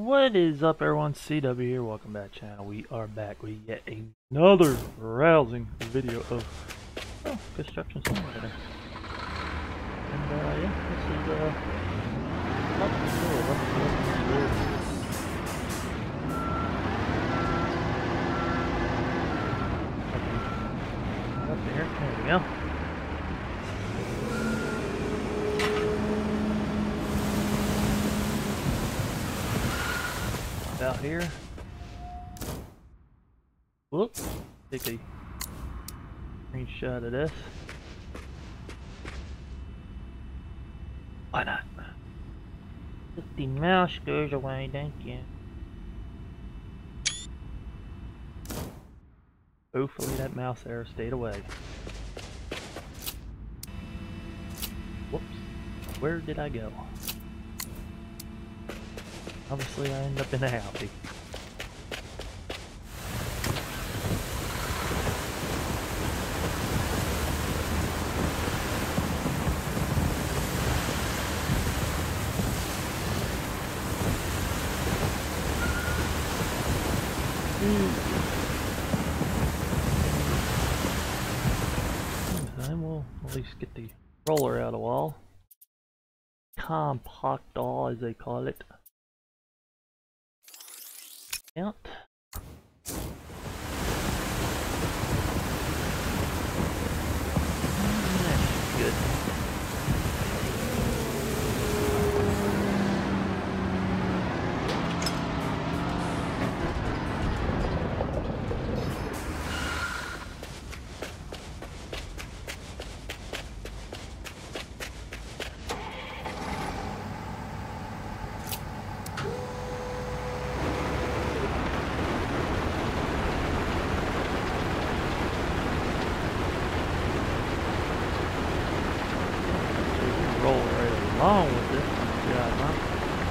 What is up, everyone? CW here. Welcome back, channel. We are back with yet another rousing video of construction simulator. And yeah, this is not cool. Up there we go. Out here. Whoop! Take a screenshot of this. Why not? If the mouse goes away, thank you. Hopefully that mouse error stayed away. Whoops. Where did I go? Obviously, I end up in a alley. Then we'll at least get the roller out of the wall. Compactor, as they call it. Out. That's good. Along with this job, huh?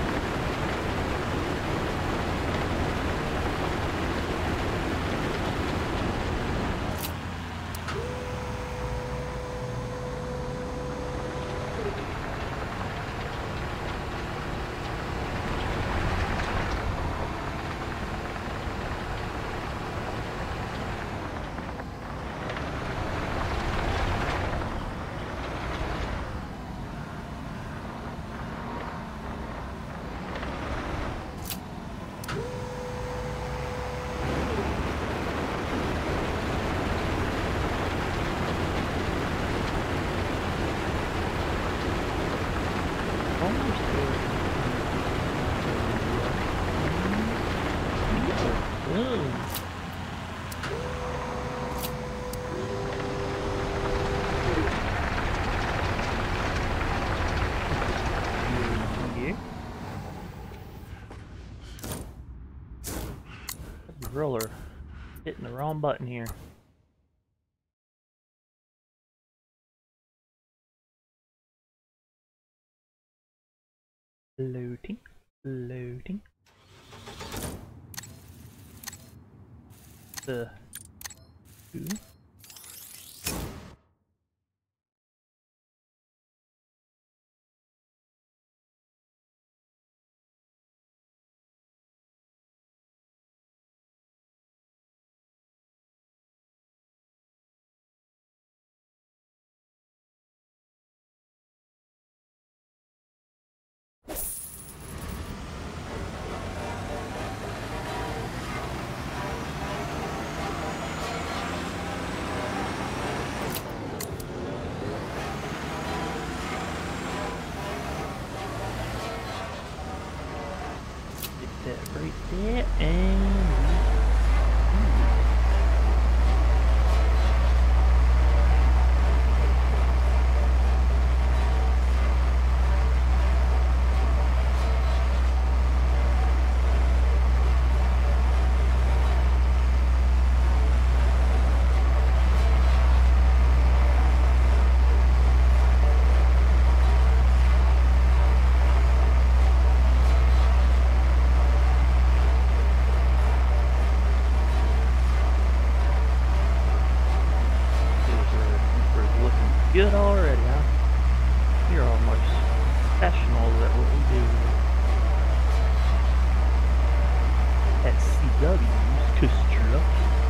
Roller hitting the wrong button here. Loading, loading. The two. That right there, and good already, huh? You're almost professionals at what we do. W's Construction.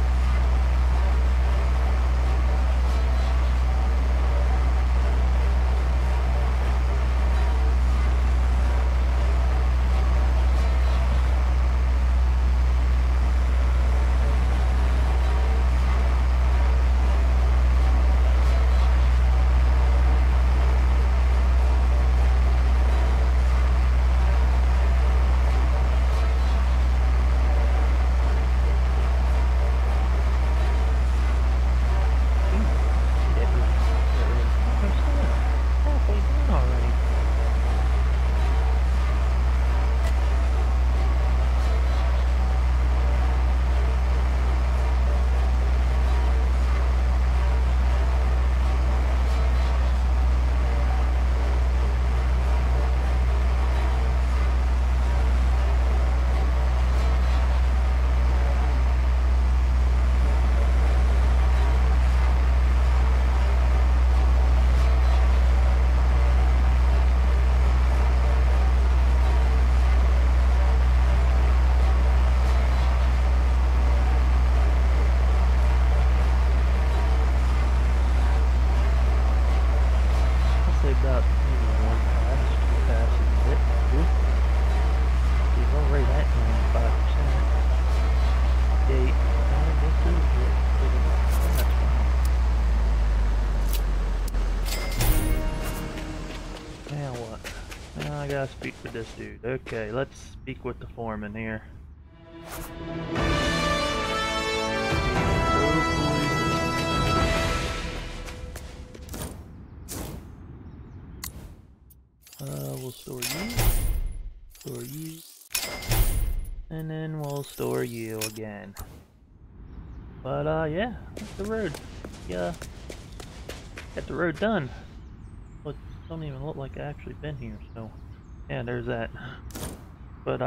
About maybe one pass, two passes, hit, two. He's already at 95%. Gate, that's fine. Now what? Now I gotta speak with this dude. Okay, let's speak with the foreman here. We'll store you, and then we'll store you again. But yeah, that's the road. Yeah, got the road done. But don't even look like I actually been here. So yeah, there's that. But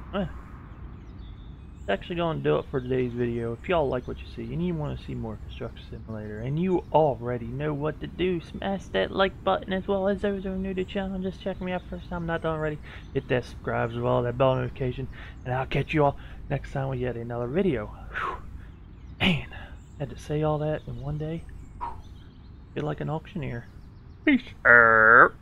actually gonna do it for today's video. If y'all like what you see and you want to see more Construction Simulator and you already know what to do, smash that like button, as well as those who are new to the channel and just checking me out first time not done already, hit that subscribe as well, that bell notification, and I'll catch you all next time we get another video. Whew. Man, had to say all that in one day. Feel like an auctioneer. Peace out.